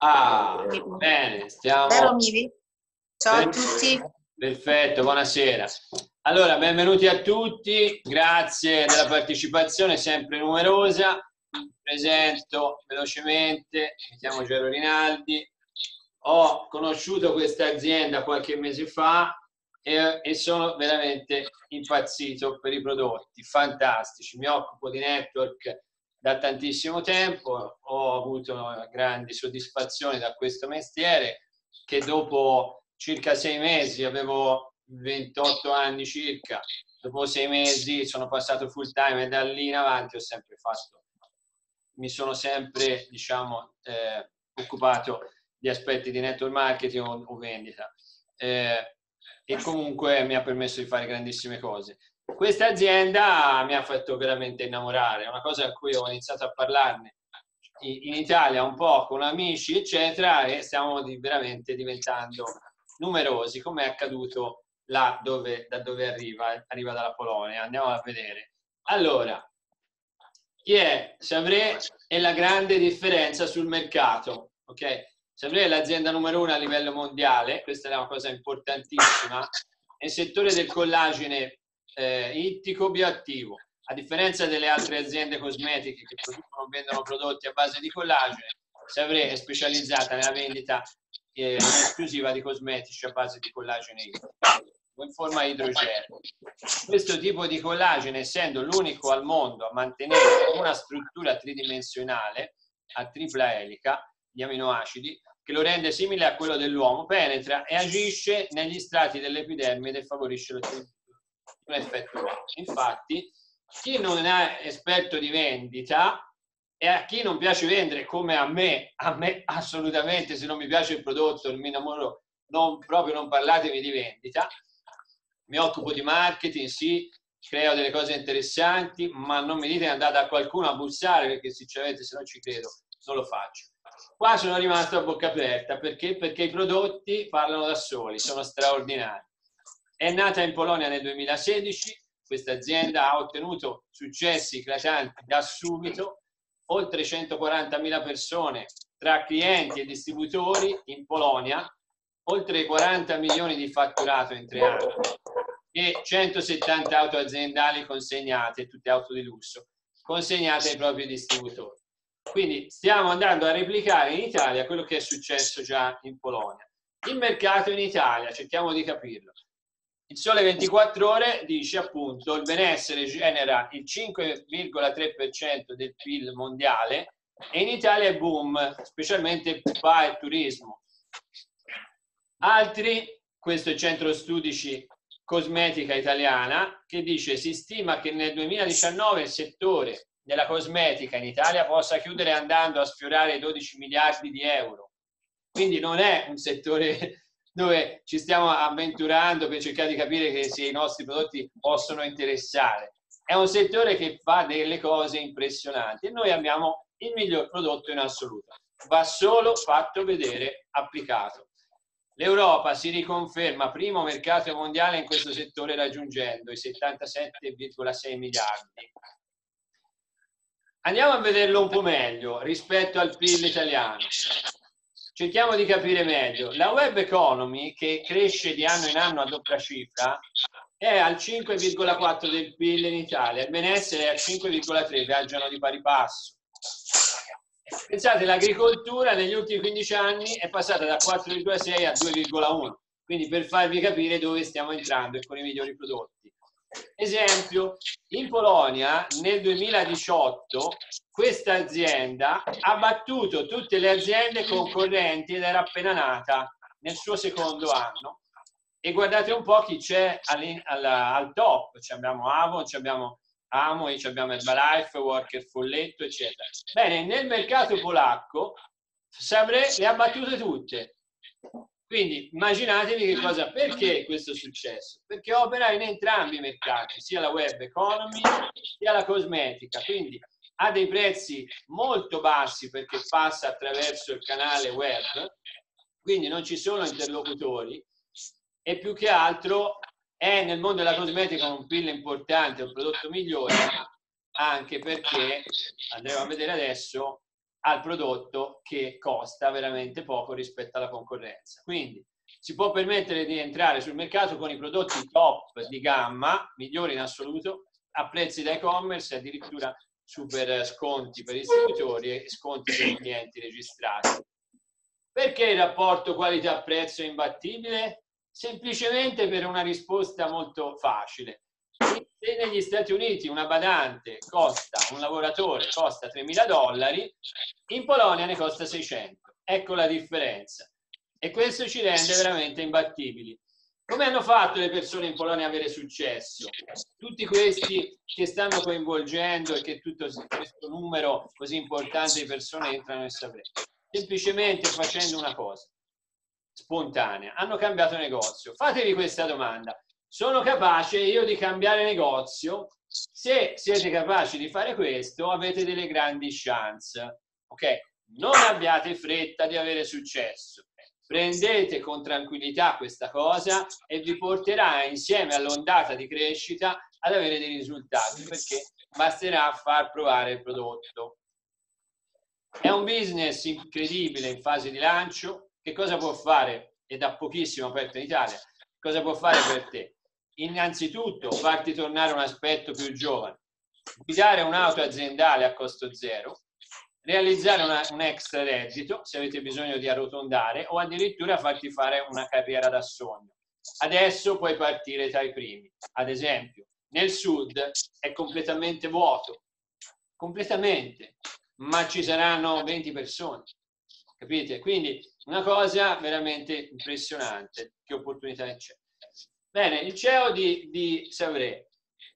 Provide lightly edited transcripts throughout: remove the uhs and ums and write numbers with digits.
Ah, bene, Vero stiamo... Mivi? Ciao a tutti. Perfetto, buonasera. Allora, benvenuti a tutti, grazie della partecipazione sempre numerosa. Mi presento velocemente, mi chiamo Gero Rinaldi, ho conosciuto questa azienda qualche mese fa e sono veramente impazzito per i prodotti, fantastici. Mi occupo di network da tantissimo tempo, ho avuto grandi soddisfazioni da questo mestiere che dopo circa 6 mesi, avevo 28 anni circa, dopo 6 mesi sono passato full time e da lì in avanti ho sempre fatto, mi sono sempre, diciamo, occupato di aspetti di network marketing o vendita. E comunque mi ha permesso di fare grandissime cose. Questa azienda mi ha fatto veramente innamorare, è una cosa a cui ho iniziato a parlarne in Italia un po' con amici, eccetera, e stiamo veramente diventando numerosi, come è accaduto là da dove arriva dalla Polonia. Andiamo a vedere. Allora, chi è? Sabré è la grande differenza sul mercato, ok? Sabré è l'azienda numero 1 a livello mondiale, questa è una cosa importantissima, nel settore del collagene ittico bioattivo. A differenza delle altre aziende cosmetiche che producono o vendono prodotti a base di collagene, Sabré è specializzata nella vendita in esclusiva di cosmetici a base di collagene ittico o in forma idrogeno. Questo tipo di collagene, essendo l'unico al mondo a mantenere una struttura tridimensionale a tripla elica di aminoacidi, che lo rende simile a quello dell'uomo, penetra e agisce negli strati dell'epidermide e favorisce l'ottenimento di un effetto uomo. Infatti, chi non è esperto di vendita e a chi non piace vendere, come a me assolutamente, se non mi piace il prodotto, non mi innamoro, proprio non parlatemi di vendita. Mi occupo di marketing, sì, creo delle cose interessanti, ma non mi dite di andare da qualcuno a bussare, perché sinceramente se non ci credo non lo faccio. Qua sono rimasto a bocca aperta, perché? Perché i prodotti parlano da soli, sono straordinari. È nata in Polonia nel 2016, questa azienda ha ottenuto successi eclatanti da subito, oltre 140.000 persone tra clienti e distributori in Polonia, oltre 40 milioni di fatturato in 3 anni e 170 auto aziendali consegnate, tutte auto di lusso, consegnate ai propri distributori. Quindi stiamo andando a replicare in Italia quello che è successo già in Polonia. Il mercato in Italia, cerchiamo di capirlo. Il Sole 24 Ore dice appunto il benessere genera il 5,3% del PIL mondiale e in Italia è boom, specialmente spa e turismo. Altri, questo è il Centro Studi Cosmetica Italiana, che dice si stima che nel 2019 il settore della cosmetica in Italia possa chiudere andando a sfiorare i 12 miliardi di euro. Quindi non è un settore dove ci stiamo avventurando per cercare di capire che se i nostri prodotti possono interessare. È un settore che fa delle cose impressionanti e noi abbiamo il miglior prodotto in assoluto. Va solo fatto vedere applicato. L'Europa si riconferma primo mercato mondiale in questo settore raggiungendo i 77,6 miliardi. Andiamo a vederlo un po' meglio rispetto al PIL italiano. Cerchiamo di capire meglio. La web economy, che cresce di anno in anno a doppia cifra, è al 5,4 del PIL in Italia, il benessere è al 5,3, viaggiano di pari passo. Pensate, l'agricoltura negli ultimi 15 anni è passata da 4,6 a 2,1, quindi per farvi capire dove stiamo entrando e con i migliori prodotti. Esempio, in Polonia nel 2018 questa azienda ha battuto tutte le aziende concorrenti ed era appena nata nel suo secondo anno. E guardate un po' chi c'è al top, abbiamo Avon, abbiamo Amway, abbiamo Herbalife, Worker Folletto, eccetera. Bene, nel mercato polacco Sabré le ha battute tutte. Quindi immaginatevi che cosa, perché questo è successo? Perché opera in entrambi i mercati, sia la web economy sia la cosmetica, quindi ha dei prezzi molto bassi perché passa attraverso il canale web, quindi non ci sono interlocutori e più che altro è nel mondo della cosmetica un PIL importante, un prodotto migliore, anche perché, andremo a vedere adesso, al prodotto che costa veramente poco rispetto alla concorrenza. Quindi si può permettere di entrare sul mercato con i prodotti top di gamma, migliori in assoluto, a prezzi da e-commerce e addirittura super sconti per distributori e sconti per i clienti registrati. Perché il rapporto qualità-prezzo è imbattibile? Semplicemente per una risposta molto facile. Se negli Stati Uniti una badante costa, un lavoratore costa $3.000, in Polonia ne costa 600. Ecco la differenza. E questo ci rende veramente imbattibili. Come hanno fatto le persone in Polonia a avere successo? Tutti questi che stanno coinvolgendo e che tutto questo numero così importante di persone entrano nel sapere. Semplicemente facendo una cosa spontanea. Hanno cambiato negozio. Fatevi questa domanda. Sono capace io di cambiare negozio? Se siete capaci di fare questo, avete delle grandi chance. Ok? Non abbiate fretta di avere successo. Prendete con tranquillità questa cosa e vi porterà insieme all'ondata di crescita ad avere dei risultati, perché basterà far provare il prodotto. È un business incredibile in fase di lancio. Che cosa può fare? È da pochissimo aperto in Italia. Cosa può fare per te? Innanzitutto farti tornare un aspetto più giovane, guidare un'auto aziendale a costo zero, realizzare un extra reddito se avete bisogno di arrotondare o addirittura farti fare una carriera da sogno. Adesso puoi partire tra i primi. Ad esempio, nel sud è completamente vuoto, completamente, ma ci saranno 20 persone, capite? Quindi una cosa veramente impressionante, che opportunità c'è. Bene, il CEO di Savré,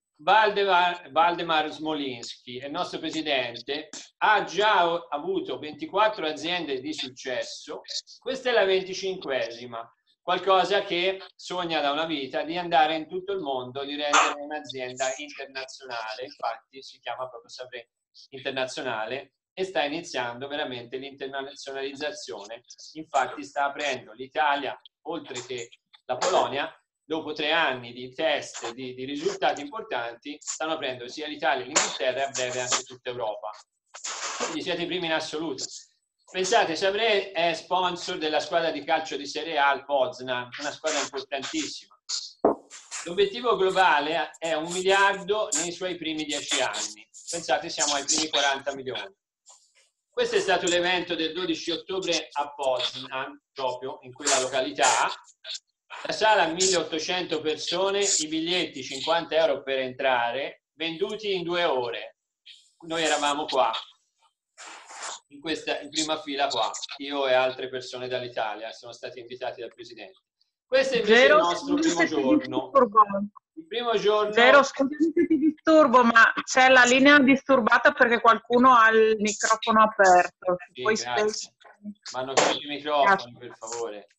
Waldemar Smolinski, il nostro presidente, ha già avuto 24 aziende di successo, questa è la 25esima, qualcosa che sogna da una vita di andare in tutto il mondo, di rendere un'azienda internazionale, infatti si chiama proprio Savré Internazionale e sta iniziando veramente l'internazionalizzazione, infatti sta aprendo l'Italia, oltre che la Polonia. Dopo 3 anni di test di risultati importanti, stanno aprendo sia l'Italia che l'Inghilterra e a breve anche tutta Europa. Quindi siete i primi in assoluto. Pensate, Savré è sponsor della squadra di calcio di Serie A al Poznan, una squadra importantissima. L'obiettivo globale è 1 miliardo nei suoi primi 10 anni. Pensate, siamo ai primi 40 milioni. Questo è stato l'evento del 12 ottobre a Poznan, proprio in quella località. La sala 1800 persone, i biglietti 50 euro per entrare, venduti in 2 ore. Noi eravamo qua, in prima fila qua, io e altre persone dall'Italia, siamo stati invitati dal Presidente. Questo è invece il nostro primo giorno. Il primo giorno... Gero, scusami se ti disturbo, ma c'è la linea disturbata perché qualcuno ha il microfono aperto. Sì, grazie. Ma hanno chiuso i microfoni, per favore.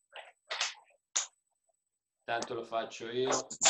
Tanto lo faccio io.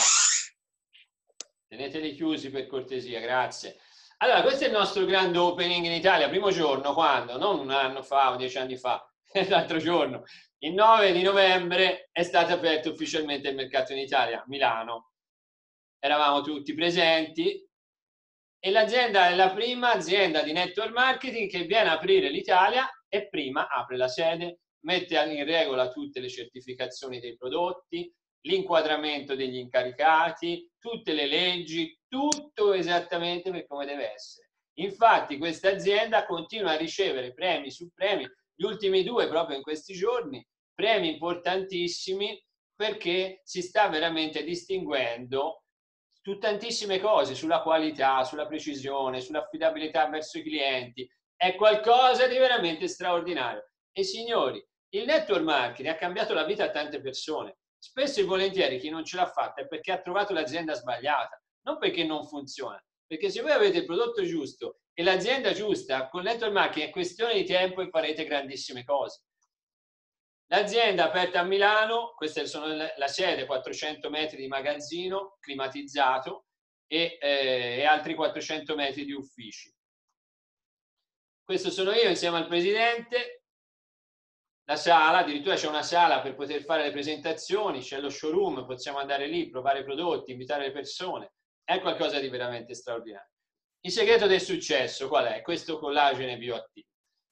Teneteli chiusi per cortesia, grazie. Allora, questo è il nostro grande opening in Italia, primo giorno, quando? Non 1 anno fa o 10 anni fa, l'altro giorno. Il 9 di novembre è stato aperto ufficialmente il mercato in Italia, a Milano. Eravamo tutti presenti e l'azienda è la prima azienda di network marketing che viene a aprire l'Italia e prima apre la sede, mette in regola tutte le certificazioni dei prodotti, l'inquadramento degli incaricati, tutte le leggi, tutto esattamente per come deve essere. Infatti questa azienda continua a ricevere premi su premi, gli ultimi 2 proprio in questi giorni, premi importantissimi perché si sta veramente distinguendo su tantissime cose, sulla qualità, sulla precisione, sull'affidabilità verso i clienti. È qualcosa di veramente straordinario. E signori, il network marketing ha cambiato la vita a tante persone. Spesso e volentieri chi non ce l'ha fatta è perché ha trovato l'azienda sbagliata, non perché non funziona. Perché se voi avete il prodotto giusto e l'azienda giusta, con il network marketing è questione di tempo e farete grandissime cose. L'azienda aperta a Milano, questa sono la sede, 400 metri di magazzino climatizzato e altri 400 metri di uffici. Questo sono io insieme al Presidente. La sala, addirittura c'è una sala per poter fare le presentazioni, c'è lo showroom, possiamo andare lì, provare i prodotti, invitare le persone. È qualcosa di veramente straordinario. Il segreto del successo qual è? Questo collagene bioattivo.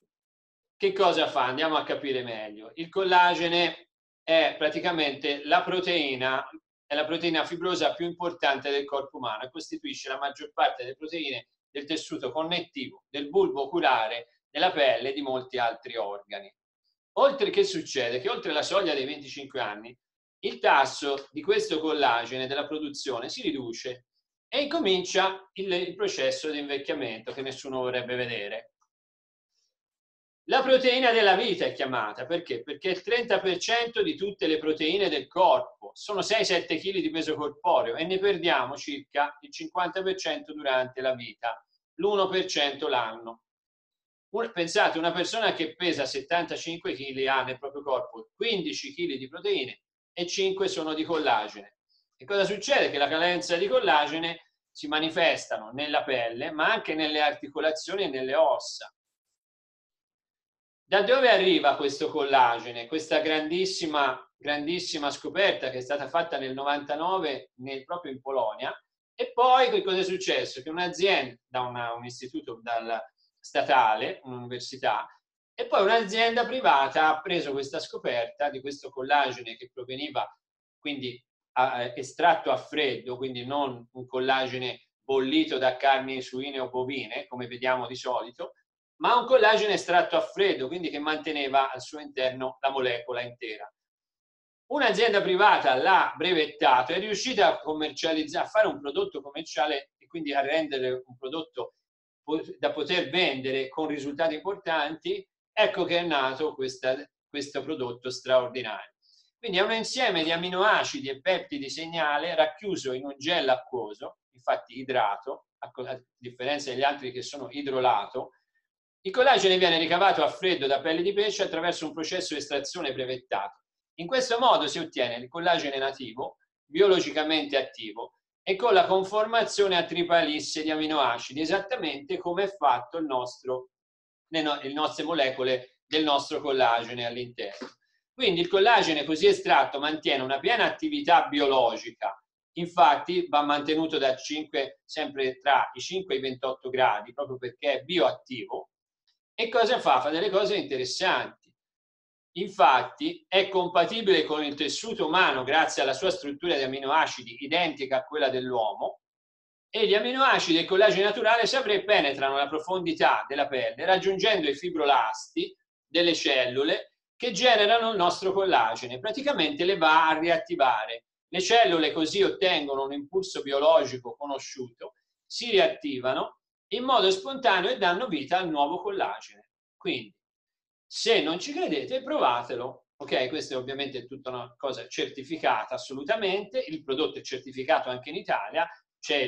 che cosa fa? Andiamo a capire meglio. Il collagene è praticamente la proteina fibrosa più importante del corpo umano e costituisce la maggior parte delle proteine del tessuto connettivo, del bulbo oculare, della pelle e di molti altri organi. Oltre che succede? Che oltre la soglia dei 25 anni il tasso di questo collagene della produzione si riduce e incomincia il processo di invecchiamento che nessuno vorrebbe vedere. La proteina della vita è chiamata, perché? Perché il 30% di tutte le proteine del corpo sono 6-7 kg di peso corporeo e ne perdiamo circa il 50% durante la vita, l'1% l'anno. Pensate, una persona che pesa 75 kg ha nel proprio corpo 15 kg di proteine e 5 sono di collagene. E cosa succede? Che la carenza di collagene si manifestano nella pelle, ma anche nelle articolazioni e nelle ossa. Da dove arriva questo collagene? Questa grandissima scoperta che è stata fatta nel 99 proprio in Polonia. E poi che cosa è successo? Che un'azienda, da un istituto statale, un'università, e poi un'azienda privata ha preso questa scoperta di questo collagene che proveniva quindi estratto a freddo, quindi non un collagene bollito da carni suine o bovine, come vediamo di solito, ma un collagene estratto a freddo, quindi che manteneva al suo interno la molecola intera. Un'azienda privata l'ha brevettato, è riuscita a commercializzare, a fare un prodotto commerciale e quindi a rendere un prodotto da poter vendere con risultati importanti. Ecco che è nato questo prodotto straordinario. Quindi è un insieme di aminoacidi e peptidi segnale racchiuso in un gel acquoso, infatti idrato, a differenza degli altri che sono idrolato. Il collagene viene ricavato a freddo da pelle di pesce attraverso un processo di estrazione brevettato. In questo modo si ottiene il collagene nativo, biologicamente attivo, e con la conformazione a tripalisse di aminoacidi, esattamente come è fatto le nostre molecole del nostro collagene all'interno. Quindi il collagene così estratto mantiene una piena attività biologica, infatti va mantenuto sempre tra i 5 e i 28 gradi, proprio perché è bioattivo. E cosa fa? Fa delle cose interessanti. Infatti è compatibile con il tessuto umano grazie alla sua struttura di aminoacidi identica a quella dell'uomo, e gli aminoacidi e il collagene naturale penetrano la profondità della pelle raggiungendo i fibrolasti delle cellule che generano il nostro collagene, praticamente le va a riattivare. Le cellule così ottengono un impulso biologico conosciuto, si riattivano in modo spontaneo e danno vita al nuovo collagene. Quindi, se non ci credete, provatelo. Ok, questa è ovviamente tutta una cosa certificata assolutamente, il prodotto è certificato anche in Italia, c'è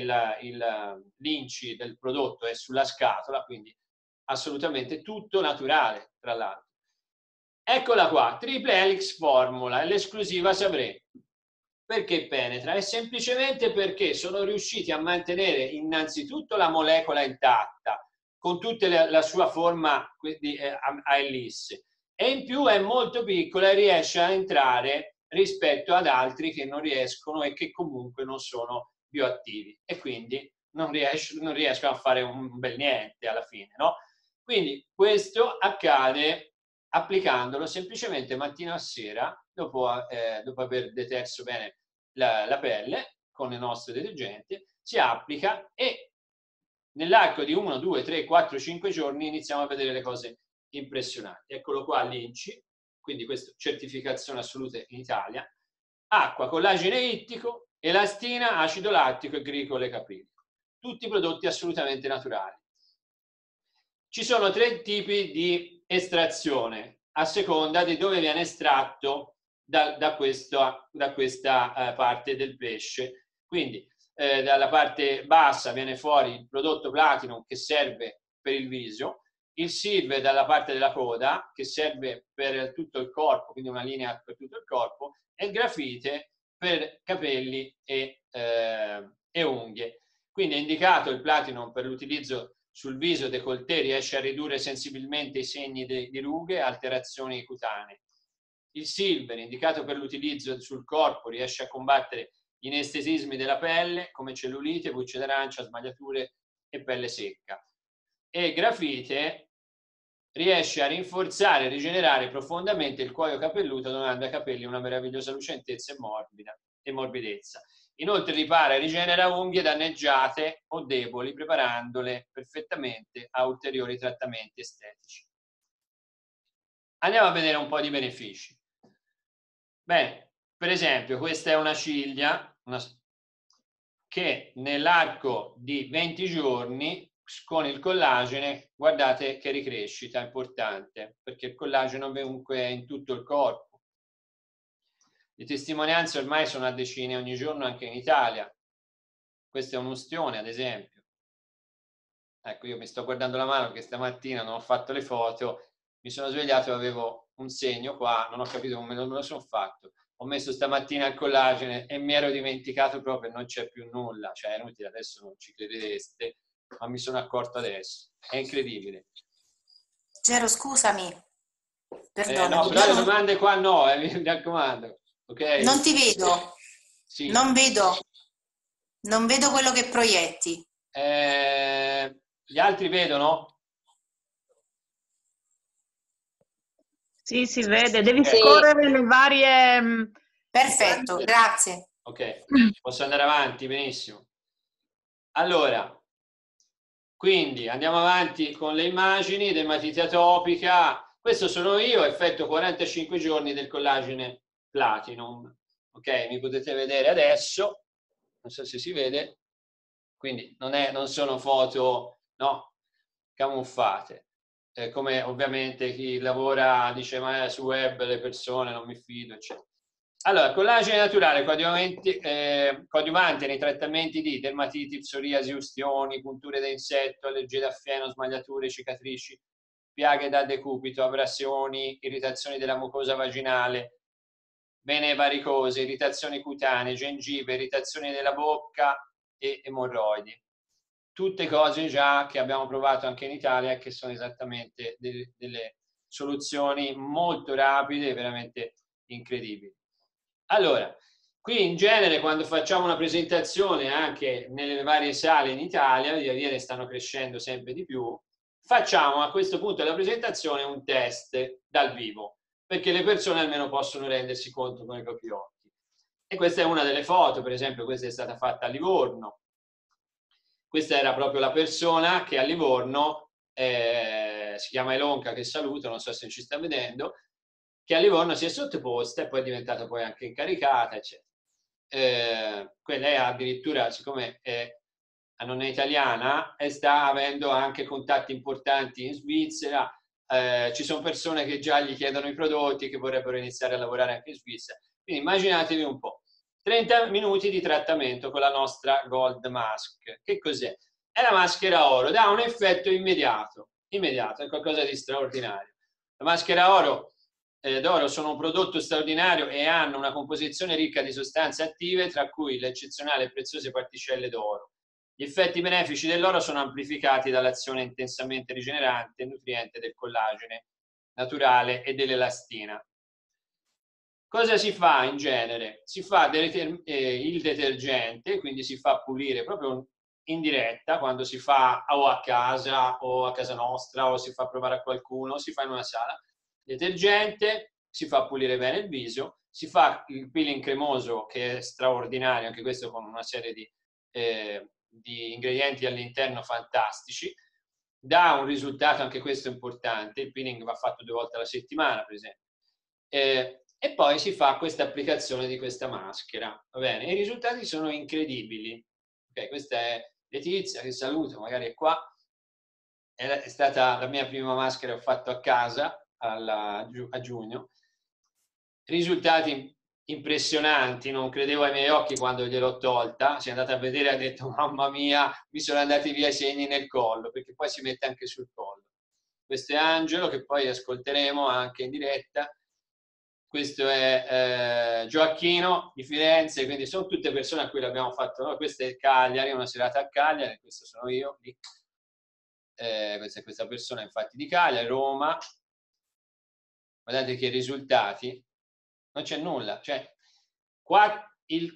l'INCI del prodotto, è sulla scatola, quindi assolutamente tutto naturale, tra l'altro. Eccola qua, triple helix formula, è l'esclusiva Sabré. Perché penetra? È semplicemente perché sono riusciti a mantenere innanzitutto la molecola intatta, con tutta la sua forma a ellisse, e in più è molto piccola e riesce a entrare rispetto ad altri che non riescono e che comunque non sono bioattivi e quindi non riescono a fare un bel niente alla fine, no? Quindi questo accade applicandolo semplicemente mattina a sera, dopo aver deterso bene la pelle con il nostro detergente, si applica e nell'arco di 1, 2, 3, 4, 5 giorni iniziamo a vedere le cose impressionanti. Eccolo qua l'INCI, quindi questa certificazione assoluta in Italia. Acqua, collagene ittico, elastina, acido lattico e glicole caprilico. Tutti prodotti assolutamente naturali. Ci sono 3 tipi di estrazione a seconda di dove viene estratto da questa parte del pesce. Quindi dalla parte bassa viene fuori il prodotto platinum che serve per il viso, il silver dalla parte della coda che serve per tutto il corpo, quindi una linea per tutto il corpo, e il grafite per capelli e unghie. Quindi è indicato il platinum per l'utilizzo sul viso, décolleté, riesce a ridurre sensibilmente i segni di rughe e alterazioni cutanee. Il silver, indicato per l'utilizzo sul corpo, riesce a combattere gli inestesismi della pelle come cellulite, bucce d'arancia, smagliature e pelle secca. E il grafite riesce a rinforzare e rigenerare profondamente il cuoio capelluto, donando ai capelli una meravigliosa lucentezza e morbidezza. Inoltre ripara e rigenera unghie danneggiate o deboli, preparandole perfettamente a ulteriori trattamenti estetici. Andiamo a vedere un po' di benefici. Bene, per esempio, questa è una ciglia che nell'arco di 20 giorni con il collagene, guardate che ricrescita importante, perché il collagene comunque è in tutto il corpo. Le testimonianze ormai sono a decine ogni giorno anche in Italia. Questo è un ustione, ad esempio. Ecco, io mi sto guardando la mano perché stamattina non ho fatto le foto, mi sono svegliato e avevo un segno qua, non ho capito come me lo sono fatto. Ho messo stamattina il collagene e mi ero dimenticato proprio, non c'è più nulla. Cioè, è inutile, adesso non ci credereste, ma mi sono accorto adesso. È incredibile. Gero, scusami. Perdonami. No, però le domande qua no, mi raccomando. Okay? Non ti vedo. Sì. Non vedo quello che proietti. Gli altri vedono? Sì, si vede. Devi scorrere le varie... Perfetto, grazie. Ok, posso andare avanti, benissimo. Allora, quindi andiamo avanti con le immagini, dermatite atopica. Questo sono io, effetto 45 giorni del collagene Platinum. Ok, mi potete vedere adesso, non so se si vede, quindi non sono foto, no, camuffate. Come ovviamente chi lavora dice ma su web le persone non mi fido, eccetera. Allora, collagene naturale, coadiuvante nei trattamenti di dermatiti, psoriasi, ustioni, punture da insetto, allergie da fieno, smagliature, cicatrici, piaghe da decubito, abrasioni, irritazioni della mucosa vaginale, vene varicose, irritazioni cutanee, gengive, irritazioni della bocca e emorroidi. Tutte cose già che abbiamo provato anche in Italia e che sono esattamente delle soluzioni molto rapide e veramente incredibili. Allora, qui in genere quando facciamo una presentazione anche nelle varie sale in Italia, via via ne stanno crescendo sempre di più, facciamo a questo punto della presentazione un test dal vivo, perché le persone almeno possono rendersi conto con i propri occhi. E questa è una delle foto, per esempio questa è stata fatta a Livorno. Questa era proprio la persona che a Livorno, si chiama Elonca, che saluto, non so se ci sta vedendo, che a Livorno si è sottoposta e poi è diventata poi anche incaricata, eccetera. Quella è addirittura, siccome non è italiana, e sta avendo anche contatti importanti in Svizzera, ci sono persone che già gli chiedono i prodotti, che vorrebbero iniziare a lavorare anche in Svizzera. Quindi immaginatevi un po'. 30 minuti di trattamento con la nostra Gold Mask. Che cos'è? È la maschera oro, dà un effetto immediato, è qualcosa di straordinario. La maschera d'oro sono un prodotto straordinario e hanno una composizione ricca di sostanze attive, tra cui le eccezionali e preziose particelle d'oro. Gli effetti benefici dell'oro sono amplificati dall'azione intensamente rigenerante e nutriente del collagene naturale e dell'elastina. Cosa si fa in genere? Si fa il detergente, quindi si fa pulire proprio in diretta, quando si fa o a casa nostra o si fa provare a qualcuno, si fa in una sala. Detergente, si fa pulire bene il viso, si fa il peeling cremoso che è straordinario, anche questo con una serie di ingredienti all'interno fantastici, dà un risultato anche questo importante, il peeling va fatto 2 volte alla settimana per esempio. E poi si fa questa applicazione di questa maschera, va bene? I risultati sono incredibili. Ok, questa è Letizia, che saluto, magari è qua. È stata la mia prima maschera che ho fatto a casa a giugno. Risultati impressionanti, non credevo ai miei occhi quando gliel'ho tolta. Si è andata a vedere e ha detto mamma mia, mi sono andati via i segni nel collo, perché poi si mette anche sul collo. Questo è Angelo, che poi ascolteremo anche in diretta. Questo è Gioacchino di Firenze, quindi sono tutte persone a cui l'abbiamo fatto noi. Questo è Cagliari, una serata a Cagliari, questo sono io lì. Questa è questa persona infatti di Cagliari, Roma. Guardate che risultati, non c'è nulla, cioè il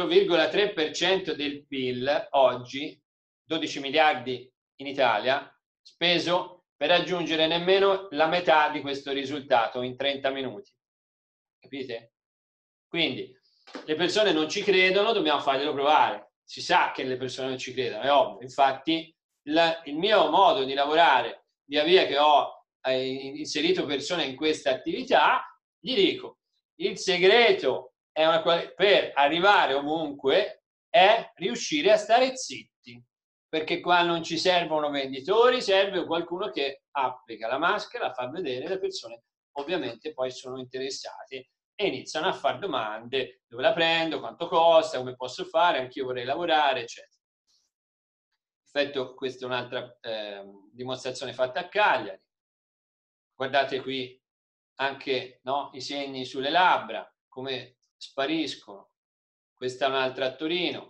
4,3% del PIL oggi, 12 miliardi in Italia, speso per raggiungere nemmeno la metà di questo risultato in 30 minuti. Capite? Quindi le persone non ci credono, dobbiamo farglielo provare. Si sa che le persone non ci credono, è ovvio. Infatti il mio modo di lavorare, via via che ho inserito persone in questa attività, gli dico, il segreto per arrivare ovunque è riuscire a stare zitti, perché qua non ci servono venditori, serve qualcuno che applica la maschera, fa vedere, le persone ovviamente poi sono interessate e iniziano a fare domande, dove la prendo, quanto costa, come posso fare, anch'io vorrei lavorare, eccetera. Perfetto, questa è un'altra dimostrazione fatta a Cagliari. Guardate qui anche, no, i segni sulle labbra, come spariscono. Questa è un'altra a Torino.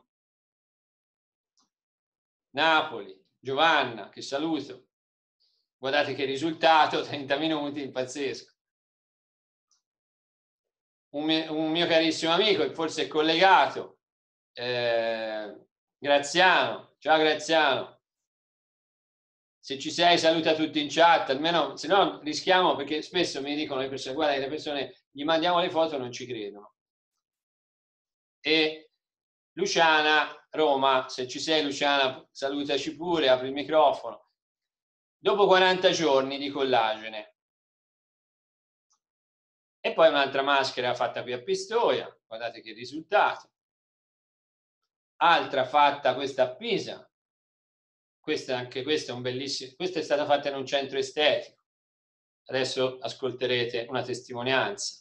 Napoli, Giovanna, che saluto. Guardate che risultato, 30 minuti, pazzesco. Un mio carissimo amico, che forse è collegato, Graziano. Ciao Graziano. Se ci sei, saluta tutti in chat, almeno, se no rischiamo, perché spesso mi dicono le persone, guarda, le persone gli mandiamo le foto e non ci credono. E Luciana, Roma, se ci sei Luciana, salutaci pure, apri il microfono. Dopo 40 giorni di collagene. E poi un'altra maschera fatta qui a Pistoia, guardate che risultato. Altra fatta questa a Pisa. Anche questa è un bellissimo, questa è stata fatta in un centro estetico. Adesso ascolterete una testimonianza.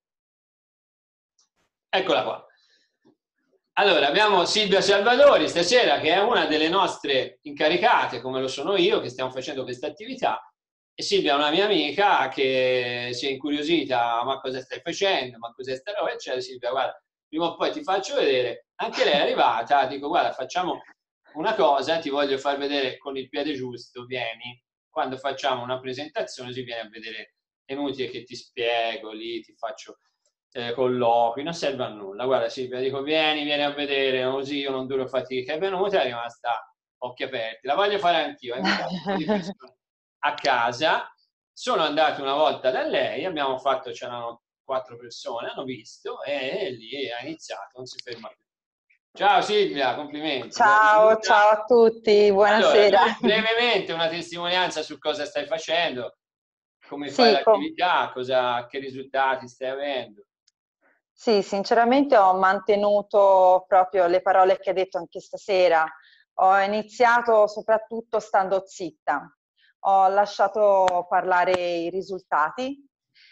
Eccola qua. Allora, abbiamo Silvia Salvadori stasera, che è una delle nostre incaricate, come lo sono io, che stiamo facendo questa attività. E Silvia è una mia amica che si è incuriosita, ma cosa stai facendo, ma cos'è sta roba, eccetera. Silvia, guarda, prima o poi ti faccio vedere. Anche lei è arrivata, dico, guarda, facciamo una cosa, ti voglio far vedere con il piede giusto, vieni. Quando facciamo una presentazione si viene a vedere, è inutile che ti spiego lì, ti faccio colloqui, non serve a nulla. Guarda Silvia, dico vieni a vedere, così io non duro fatica. È venuta, è rimasta occhi aperti. La voglio fare anch'io, ho invitato un po' di persone a casa, sono andato una volta da lei, abbiamo fatto, c'erano 4 persone, hanno visto e lì ha iniziato, non si ferma più. Ciao Silvia, complimenti. Ciao, ciao a tutti, buonasera. Allora, brevemente una testimonianza su cosa stai facendo, come fai l'attività, che risultati stai avendo. Sì, sinceramente ho mantenuto proprio le parole che hai detto anche stasera. Ho iniziato soprattutto stando zitta, ho lasciato parlare i risultati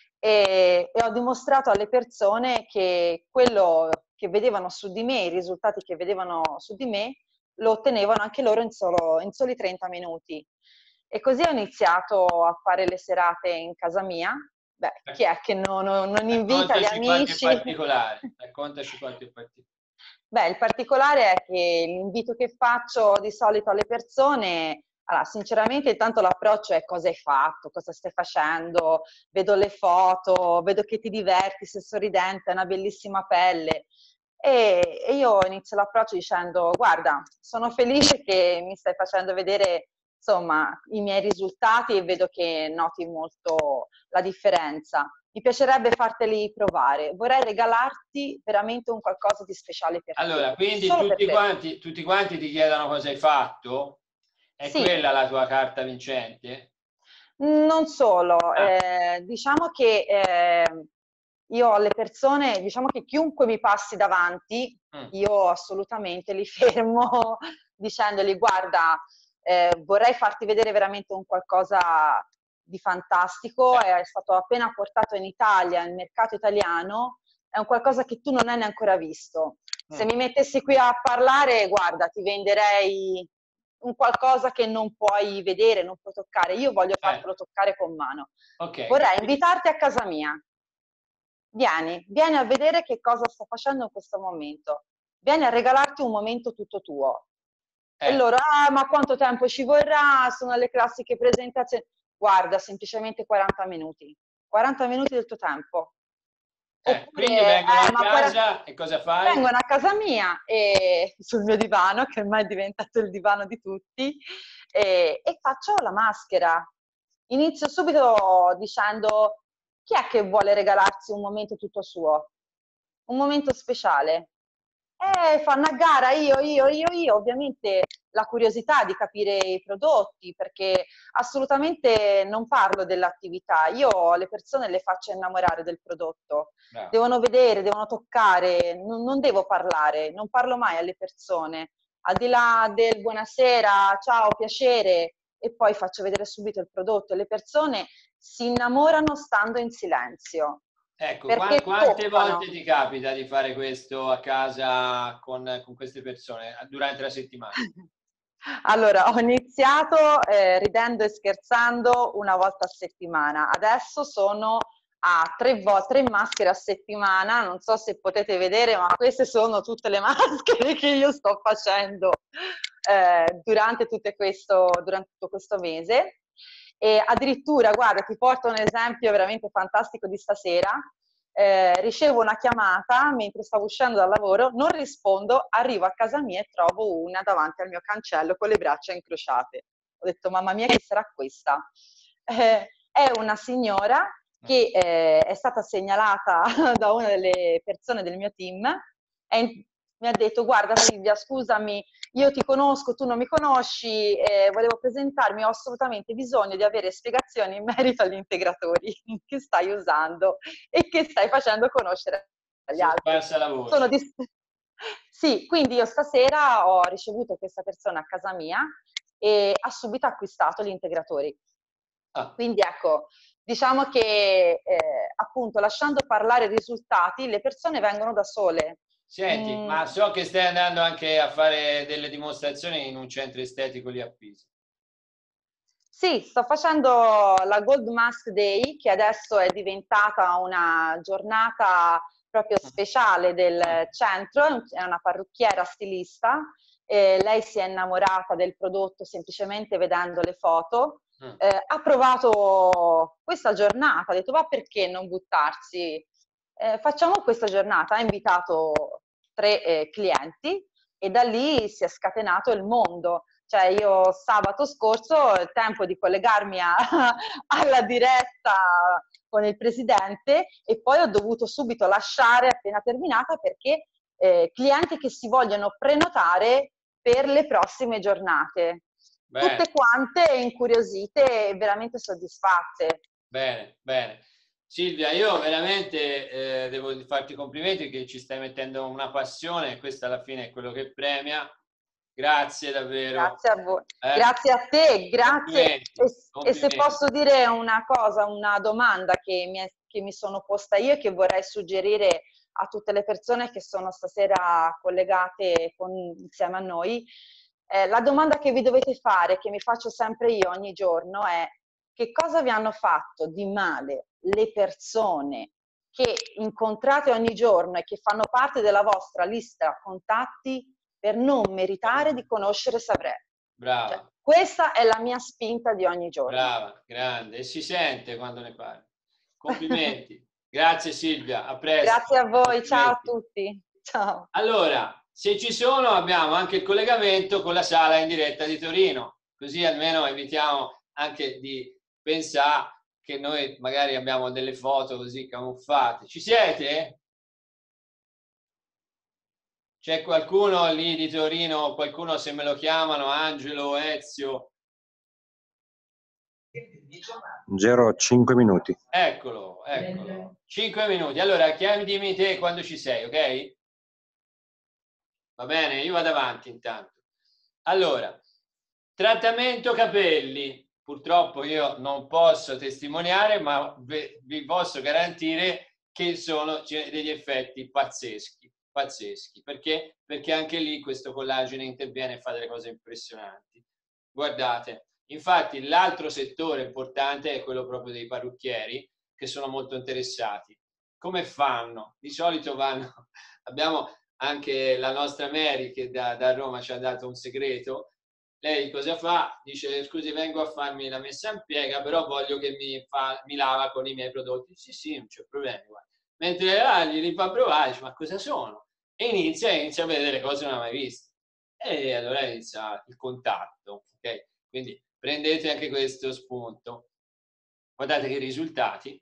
e ho dimostrato alle persone che quello che vedevano su di me, i risultati che vedevano su di me, lo ottenevano anche loro in soli 30 minuti. E così ho iniziato a fare le serate in casa mia. Beh, chi è che non invita gli amici? Raccontaci qualche particolare. Beh, il particolare è che l'invito che faccio di solito alle persone, allora, sinceramente intanto l'approccio è cosa hai fatto, cosa stai facendo, vedo le foto, vedo che ti diverti, sei sorridente, hai una bellissima pelle. E io inizio l'approccio dicendo, guarda, sono felice che mi stai facendo vedere insomma i miei risultati e vedo che noti molto la differenza. Mi piacerebbe farteli provare, vorrei regalarti veramente un qualcosa di speciale per te. Allora, quindi tutti quanti ti chiedono cosa hai fatto? È sì. Quella la tua carta vincente? Non solo, diciamo che io alle persone, diciamo che chiunque mi passi davanti, io assolutamente li fermo dicendogli guarda, vorrei farti vedere veramente un qualcosa di fantastico, è stato appena portato in Italia, nel mercato italiano, è un qualcosa che tu non hai neanche ancora visto. Se mi mettessi qui a parlare, guarda, ti venderei un qualcosa che non puoi vedere, non puoi toccare. Io voglio fartelo toccare con mano. Okay. Vorrei invitarti a casa mia. Vieni a vedere che cosa sto facendo in questo momento. Vieni a regalarti un momento tutto tuo. E loro, ma quanto tempo ci vorrà? Sono le classiche presentazioni. Guarda, semplicemente 40 minuti. 40 minuti del tuo tempo. Oppure, quindi vengono a casa e cosa fai? Vengono a casa mia e sul mio divano, che ormai è diventato il divano di tutti, e faccio la maschera. inizio subito dicendo: chi è che vuole regalarsi un momento tutto suo? Un momento speciale? Fanno a gara io, ovviamente la curiosità di capire i prodotti, perché assolutamente non parlo dell'attività, io le persone le faccio innamorare del prodotto, devono vedere, devono toccare, non devo parlare, non parlo mai alle persone, al di là del buonasera, ciao, piacere, e poi faccio vedere subito il prodotto e le persone si innamorano stando in silenzio. Ecco, Perché quante toccano. volte ti capita di fare questo a casa con queste persone durante la settimana? Allora, ho iniziato ridendo e scherzando una volta a settimana, adesso sono a tre maschere a settimana, non so se potete vedere, ma queste sono tutte le maschere che io sto facendo durante tutto questo mese. E addirittura, guarda, ti porto un esempio veramente fantastico di stasera. Ricevo una chiamata mentre stavo uscendo dal lavoro, non rispondo, arrivo a casa mia e trovo una davanti al mio cancello con le braccia incrociate. Ho detto, mamma mia, chi sarà questa? È una signora che è stata segnalata da una delle persone del mio team e mi ha detto: guarda Silvia, scusami, io ti conosco, tu non mi conosci, volevo presentarmi, ho assolutamente bisogno di avere spiegazioni in merito agli integratori che stai usando e che stai facendo conoscere agli Si è altri. sparsa la voce. Sì, quindi io stasera ho ricevuto questa persona a casa mia e ha subito acquistato gli integratori. Quindi ecco, diciamo che appunto lasciando parlare i risultati, le persone vengono da sole. Senti, ma so che stai andando anche a fare delle dimostrazioni in un centro estetico lì a Pisa. Sì, sto facendo la Gold Mask Day, che adesso è diventata una giornata proprio speciale del centro, è una parrucchiera stilista, lei si è innamorata del prodotto semplicemente vedendo le foto, ha provato questa giornata, ha detto va perché non buttarsi, facciamo questa giornata, ha invitato 3 clienti e da lì si è scatenato il mondo. Cioè io sabato scorso il tempo di collegarmi alla diretta con il presidente e poi ho dovuto subito lasciare appena terminata perché clienti che si vogliono prenotare per le prossime giornate. Bene. Tutte quante incuriosite e veramente soddisfatte. Bene, bene. Silvia, io veramente devo farti i complimenti che ci stai mettendo una passione, questo alla fine è quello che premia. Grazie davvero. Grazie a voi. Grazie a te, grazie. Complimenti, E se posso dire una cosa, una domanda che mi sono posta io e che vorrei suggerire a tutte le persone che sono stasera collegate insieme a noi, la domanda che vi dovete fare, che mi faccio sempre io ogni giorno, è: che cosa vi hanno fatto di male le persone che incontrate ogni giorno e che fanno parte della vostra lista contatti per non meritare di conoscere Sabré? Brava. Cioè, questa è la mia spinta di ogni giorno. Brava, grande. E si sente quando ne parli. Complimenti. Grazie Silvia, a presto. Grazie a voi, ciao a tutti. Ciao. Allora, se ci sono abbiamo anche il collegamento con la sala in diretta di Torino, così almeno evitiamo anche di pensare che noi magari abbiamo delle foto così camuffate. Ci siete? C'è qualcuno lì di Torino, qualcuno se me lo chiamano, Angelo, Ezio? 5 minuti. Eccolo, eccolo. 5 minuti. Allora, chiamimi te quando ci sei, ok? Va bene, io vado avanti intanto. Allora, trattamento capelli. Purtroppo io non posso testimoniare, ma vi posso garantire che sono degli effetti pazzeschi, pazzeschi. Perché? Perché anche lì questo collagene interviene e fa delle cose impressionanti. Guardate, infatti l'altro settore importante è quello proprio dei parrucchieri, che sono molto interessati. Come fanno? Di solito vanno, abbiamo anche la nostra Mary che da Roma ci ha dato un segreto. Lei cosa fa? Dice: scusi, vengo a farmi la messa in piega, però voglio che mi lava con i miei prodotti. Sì, sì, non c'è problema. Mentre gli fa provare, dice: ma cosa sono? E inizia a vedere le cose che non ha mai visto. E allora inizia il contatto. Okay? Quindi prendete anche questo spunto. Guardate che risultati.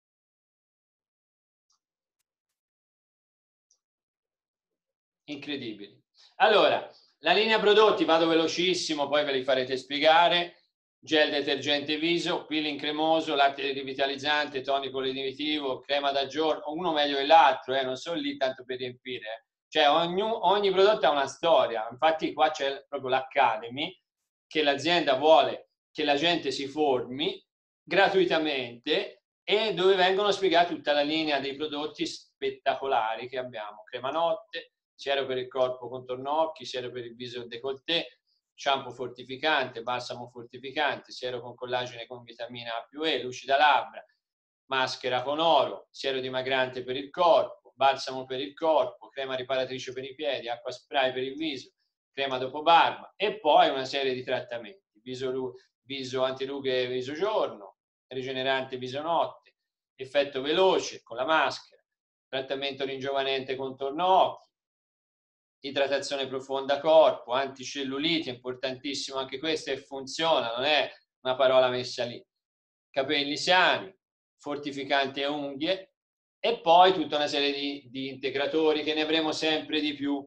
Incredibili. Allora, la linea prodotti, vado velocissimo, poi ve li farete spiegare. Gel detergente viso, peeling cremoso, latte rivitalizzante, tonico lenitivo, crema da giorno, uno meglio dell'altro, non sono lì tanto per riempire. Cioè ogni prodotto ha una storia. Infatti qua c'è proprio l'Academy, che l'azienda vuole che la gente si formi gratuitamente e dove vengono spiegati tutta la linea dei prodotti spettacolari che abbiamo. Crema notte, siero per il corpo contorno occhi, siero per il viso décolleté, shampoo fortificante, balsamo fortificante, siero con collagene con vitamina A più E, lucida labbra, maschera con oro, siero dimagrante per il corpo, balsamo per il corpo, crema riparatrice per i piedi, acqua spray per il viso, crema dopo barba e poi una serie di trattamenti, viso antirughe viso giorno, rigenerante viso notte, effetto veloce con la maschera, trattamento ringiovanente contorno occhi, idratazione profonda corpo, anticellulite, importantissimo anche questo e funziona, non è una parola messa lì, capelli sani, fortificante unghie e poi tutta una serie di integratori che ne avremo sempre di più.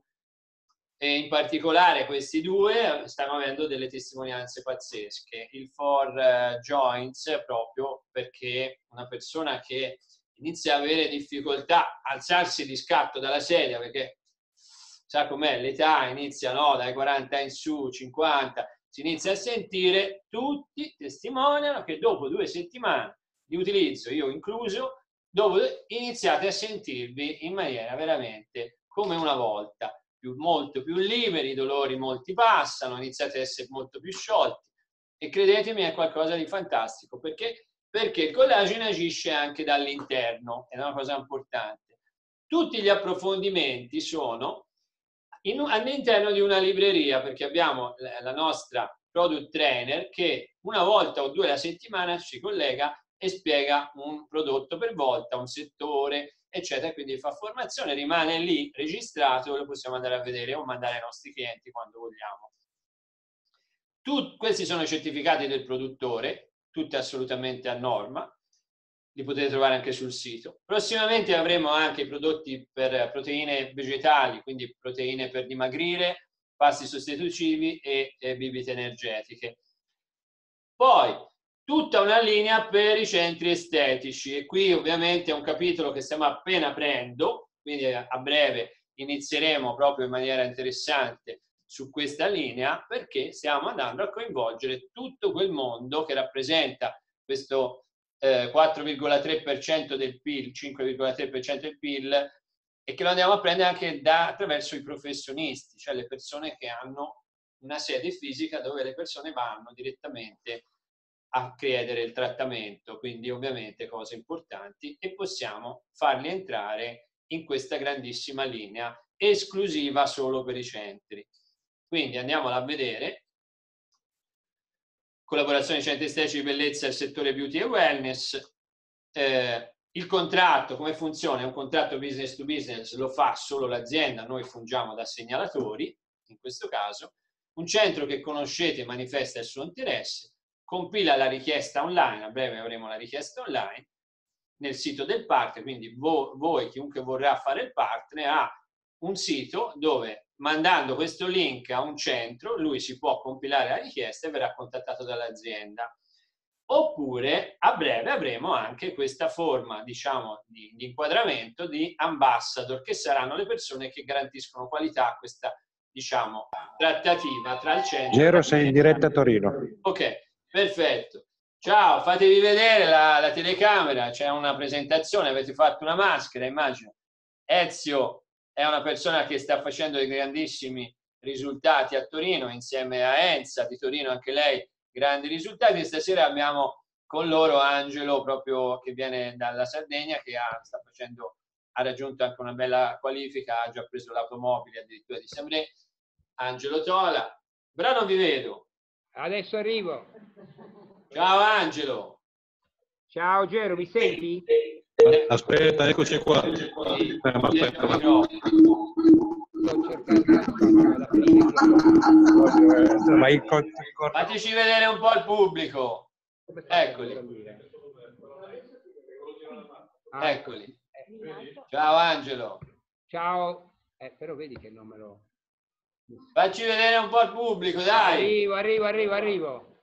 E in particolare questi due stanno avendo delle testimonianze pazzesche. Il For Joints proprio perché una persona che inizia a avere difficoltà a alzarsi di scatto dalla sedia, perché sa com'è, l'età inizia dai 40 in su, 50, si inizia a sentire, tutti testimoniano che dopo 2 settimane di utilizzo, io incluso, iniziate a sentirvi in maniera veramente come una volta. Molto più liberi, i dolori molti passano, iniziate a essere molto più sciolti e credetemi è qualcosa di fantastico perché il collagene agisce anche dall'interno, è una cosa importante. Tutti gli approfondimenti sono all'interno di una libreria perché abbiamo la nostra product trainer che una volta o 2 alla settimana ci collega e spiega un prodotto per volta, un settore, eccetera, quindi fa formazione, rimane lì registrato e lo possiamo andare a vedere o mandare ai nostri clienti quando vogliamo. Questi sono i certificati del produttore, tutti assolutamente a norma, li potete trovare anche sul sito. Prossimamente avremo anche i prodotti per proteine vegetali, quindi proteine per dimagrire, pasti sostitutivi e bibite energetiche. Poi tutta una linea per i centri estetici e qui ovviamente è un capitolo che stiamo appena aprendo, quindi a breve inizieremo proprio in maniera interessante su questa linea perché stiamo andando a coinvolgere tutto quel mondo che rappresenta questo 4,3% del PIL, 5,3% del PIL e che lo andiamo a prendere anche attraverso i professionisti, cioè le persone che hanno una sede fisica dove le persone vanno direttamente a chiedere il trattamento, quindi ovviamente cose importanti e possiamo farli entrare in questa grandissima linea esclusiva solo per i centri. Quindi andiamola a vedere. Collaborazione centri estetici di bellezza nel settore beauty e wellness. Il contratto, come funziona? È un contratto business to business, lo fa solo l'azienda, noi fungiamo da segnalatori, in questo caso. Un centro che conoscete manifesta il suo interesse, compila la richiesta online, a breve avremo la richiesta online, nel sito del partner, quindi voi, chiunque vorrà fare il partner, ha un sito dove mandando questo link a un centro, lui si può compilare la richiesta e verrà contattato dall'azienda. Oppure a breve avremo anche questa forma, diciamo, di inquadramento di ambassador, che saranno le persone che garantiscono qualità a questa, diciamo, trattativa tra il centro Gero, sei in diretta a Torino. Ok. Perfetto. Ciao, fatevi vedere la telecamera, c'è una presentazione, avete fatto una maschera, immagino. Ezio è una persona che sta facendo dei grandissimi risultati a Torino, insieme a Enza di Torino, anche lei, grandi risultati. E stasera abbiamo con loro Angelo, proprio che viene dalla Sardegna, che ha raggiunto anche una bella qualifica, ha già preso l'automobile addirittura di Sabré. Angelo Tola. Però non vi vedo. Adesso arrivo. Ciao Angelo. Ciao Gero, mi senti? Aspetta, eccoci qua. Fateci vedere un po' il pubblico. Eccoli. Eccoli. Ciao Angelo. Ciao. Però vedi che non me lo... Facci vedere un po' al pubblico, dai. Arrivo.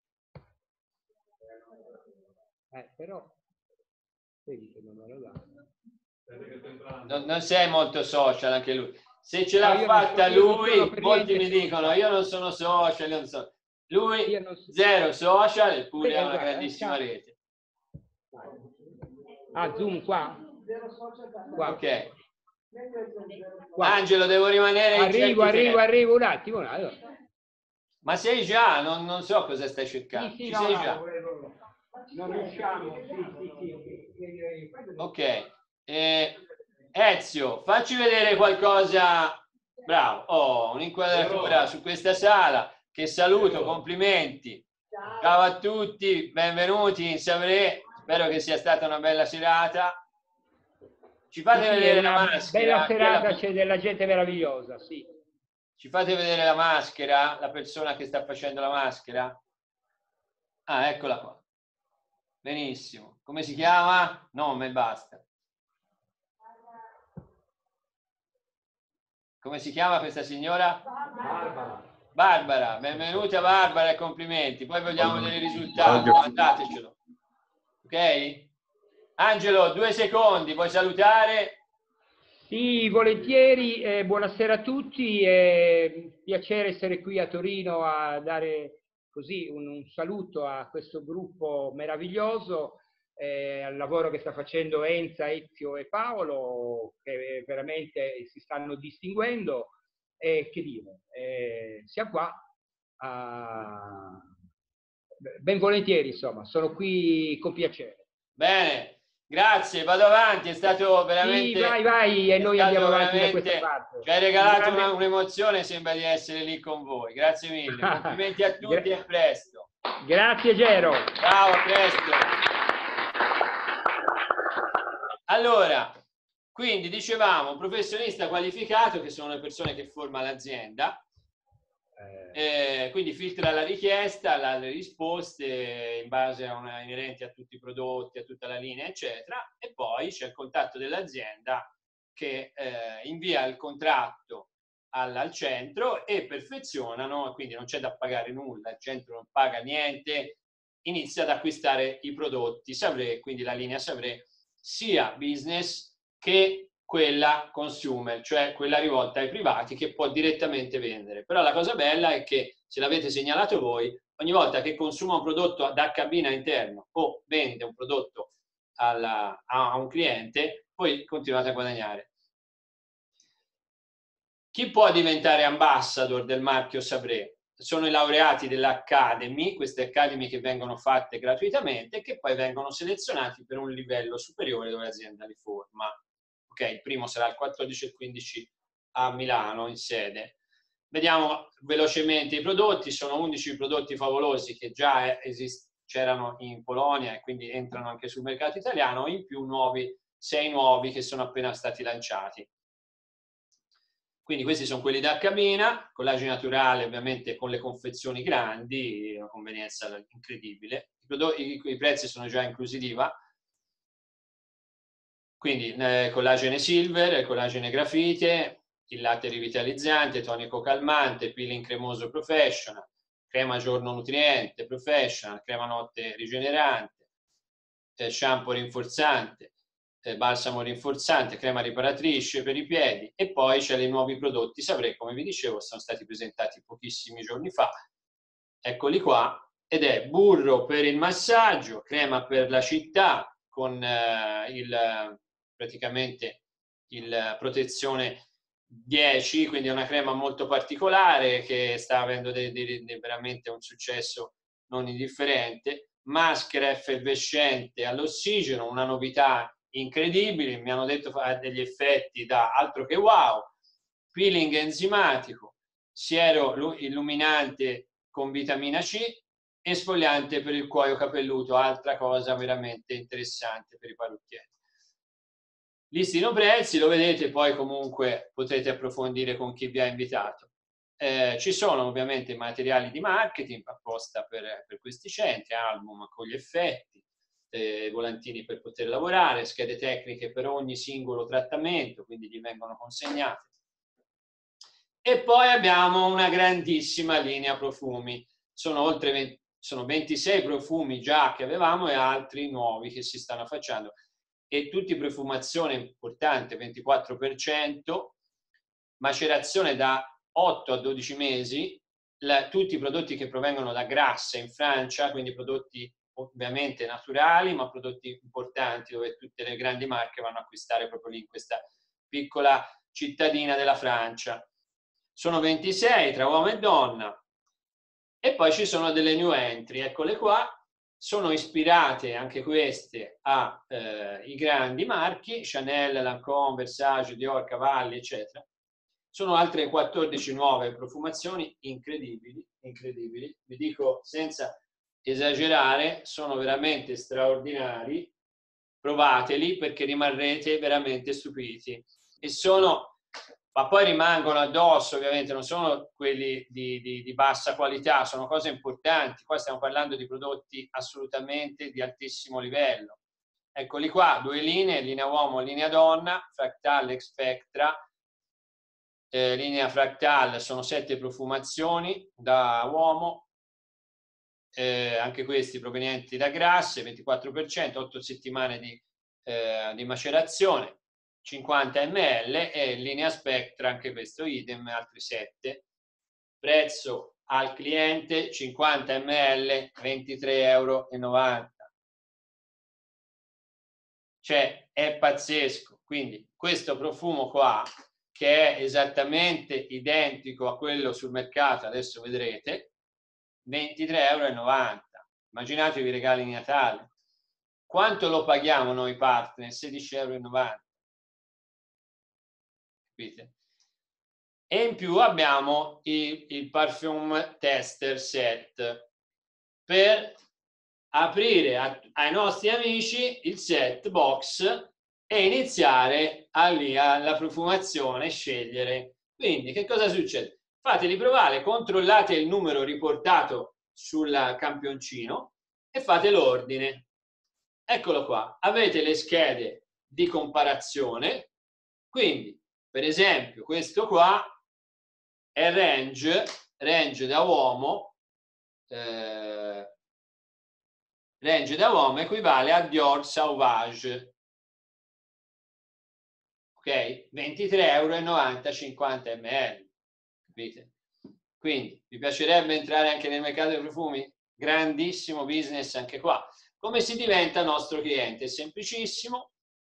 Però vedi che non me lo dà. Non sei molto social anche lui. Se ce l'ha No, fatta lui, molti mi niente dicono io non sono social, io non so. Lui Io non so- zero social, eppure Sì, ha una guarda, grandissima rete. Zoom qua? Qua. Ok. Qua. Angelo, devo rimanere in certi tempi. Arrivo un attimo. Allora. Ma sei già, non so cosa stai cercando. Sì, Ci no, sei no, già. non riusciamo. Sì. Ok. Ezio, facci vedere qualcosa. Bravo. Oh, un'inquadratura su questa sala. Che saluto, complimenti. Ciao a tutti, benvenuti in Savré. Spero che sia stata una bella serata. Ci fate vedere la maschera? Bella serata, c'è della gente meravigliosa, sì. Ci fate vedere la maschera? La persona che sta facendo la maschera? Ah, eccola qua. Benissimo. Come si chiama? Nome, basta. Come si chiama questa signora? Barbara. Benvenuta Barbara e complimenti. Poi vogliamo vedere i risultati. Mandatecelo. Ok? Angelo, 2 secondi. Vuoi salutare? Sì, volentieri. Buonasera a tutti. Piacere essere qui a Torino a dare così un saluto a questo gruppo meraviglioso, al lavoro che sta facendo Enza, Ezio e Paolo, che veramente si stanno distinguendo. Che dire, siamo qua. Ben volentieri, insomma, sono qui con piacere. Bene, grazie, vado avanti, è stato veramente... Sì, vai, e noi andiamo avanti da questa parte. Ci hai regalato un'emozione, sembra di essere lì con voi. Grazie mille, complimenti a tutti e a presto. Grazie Gero. Ciao, a presto. Allora, quindi dicevamo, un professionista qualificato, che sono le persone che forma l'azienda, quindi filtra la richiesta, le risposte in base a inerenti a tutti i prodotti, a tutta la linea, eccetera, e poi c'è il contatto dell'azienda che invia il contratto al centro e perfezionano, quindi non c'è da pagare nulla, il centro non paga niente, inizia ad acquistare i prodotti Savré, quindi la linea Savré, sia business che quella consumer, cioè quella rivolta ai privati che può direttamente vendere. Però la cosa bella è che, se l'avete segnalato voi, ogni volta che consuma un prodotto da cabina interno o vende un prodotto a un cliente, poi continuate a guadagnare. Chi può diventare ambassador del marchio Savré? Sono i laureati dell'Academy, queste Academy che vengono fatte gratuitamente e che poi vengono selezionati per un livello superiore dove l'azienda li forma. Ok, il primo sarà il 14 e il 15 a Milano in sede. Vediamo velocemente i prodotti, sono 11 prodotti favolosi che già c'erano in Polonia e quindi entrano anche sul mercato italiano, in più 6 nuovi che sono appena stati lanciati. Quindi questi sono quelli da cabina, collagene naturale ovviamente con le confezioni grandi, una convenienza incredibile. I prezzi sono già inclusi l'IVA. Quindi collagene silver, collagene grafite, il latte rivitalizzante, tonico calmante, peeling cremoso professional, crema giorno nutriente professional, crema notte rigenerante, shampoo rinforzante, balsamo rinforzante, crema riparatrice per i piedi, e poi c'è i nuovi prodotti Savré, come vi dicevo, sono stati presentati pochissimi giorni fa. Eccoli qua, ed è burro per il massaggio, crema per la città con praticamente il protezione 10, quindi è una crema molto particolare che sta avendo veramente un successo non indifferente. Maschera effervescente all'ossigeno, una novità incredibile, mi hanno detto ha degli effetti da altro che wow. Peeling enzimatico, siero illuminante con vitamina C, esfoliante per il cuoio capelluto, altra cosa veramente interessante per i parrucchieri. Listino prezzi, lo vedete, poi comunque potete approfondire con chi vi ha invitato. Ci sono ovviamente materiali di marketing apposta per questi centri, album con gli effetti, volantini per poter lavorare, schede tecniche per ogni singolo trattamento, quindi gli vengono consegnate. E poi abbiamo una grandissima linea profumi, sono 26 profumi già che avevamo e altri nuovi che si stanno facendo, e tutti profumazione importante, 24%, macerazione da 8 a 12 mesi, tutti i prodotti che provengono da Grasse in Francia, quindi prodotti ovviamente naturali, ma prodotti importanti dove tutte le grandi marche vanno a acquistare proprio lì in questa piccola cittadina della Francia. Sono 26 tra uomo e donna. E poi ci sono delle new entry, eccole qua, sono ispirate anche queste ai grandi marchi, Chanel, Lancôme, Versace, Dior, Cavalli, eccetera. Sono altre 14 nuove profumazioni incredibili, incredibili, vi dico senza esagerare, sono veramente straordinari, provateli perché rimarrete veramente stupiti. E sono, ma poi rimangono addosso, ovviamente, non sono quelli di bassa qualità, sono cose importanti. Qua stiamo parlando di prodotti assolutamente di altissimo livello. Eccoli qua, 2 linee, linea uomo, linea donna, Fractal e Spectra. Linea Fractal sono 7 profumazioni da uomo, anche questi provenienti da Grasse, 24%, 8 settimane di macerazione, 50 ml, e linea Spectra, anche questo idem, altri 7. Prezzo al cliente 50 ml, 23,90 €. Cioè, è pazzesco. Quindi questo profumo qua, che è esattamente identico a quello sul mercato, adesso vedrete, 23,90 €. Immaginatevi i regali di Natale. Quanto lo paghiamo noi partner? 16,90 €. Capite? E in più abbiamo il Parfum Tester Set per aprire ai nostri amici il set box e iniziare alla profumazione, scegliere. Quindi che cosa succede? Fateli provare, controllate il numero riportato sul campioncino e fate l'ordine. Eccolo qua, avete le schede di comparazione, quindi per esempio questo qua è range da uomo, range da uomo equivale a Dior Sauvage. Ok? 23,90 €, 50 ml. Capite? Quindi, vi piacerebbe entrare anche nel mercato dei profumi? Grandissimo business anche qua. Come si diventa nostro cliente? È semplicissimo.